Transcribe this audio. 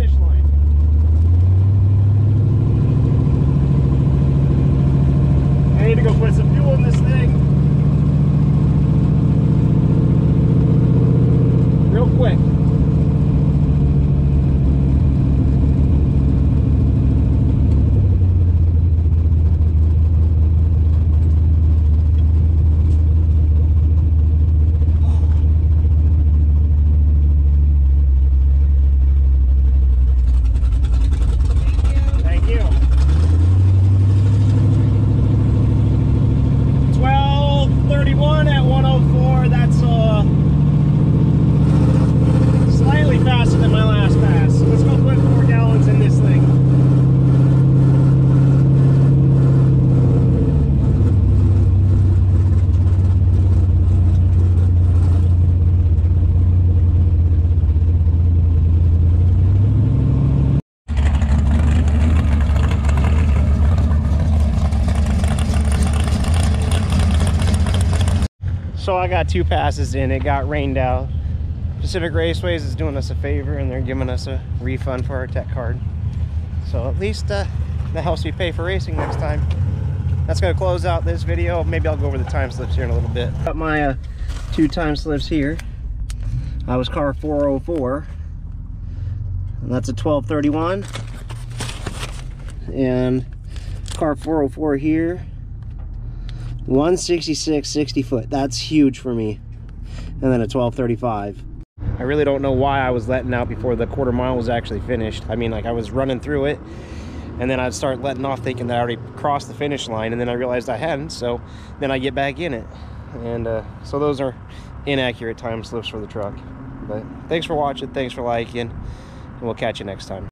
finish line. I need to go put some fuel in this thing real quick. So I got 2 passes in, it got rained out. Pacific Raceways is doing us a favor and they're giving us a refund for our tech card. So at least that helps me pay for racing next time. That's gonna close out this video. Maybe I'll go over the time slips here in a little bit. Got my 2 time slips here. I was car 404, and that's a 1231. And car 404 here, 166 60 foot. That's huge for me. And then a 1235. I really don't know why I was letting out before the quarter mile was actually finished. I mean, like, I was running through it and then I'd start letting off thinking that I already crossed the finish line, and then I realized I hadn't, so then I get back in it. And so those are inaccurate time slips for the truck. But thanks for watching, thanks for liking, and we'll catch you next time.